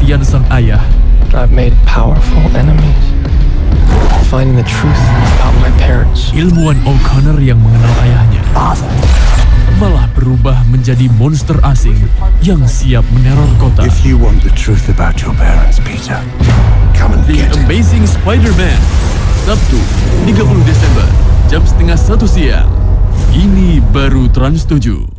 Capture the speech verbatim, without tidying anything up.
kematian sang ayah. I've made powerful enemies. Finding the truth about my parents. Ilmuwan O'Connor yang mengenal ayahnya malah berubah menjadi monster asing yang siap meneror kota. If you want the truth about your parents, Peter, come and The get it. Amazing Spider-Man, Sabtu, tiga puluh Desember, jam setengah satu siang. Ini baru Trans tujuh.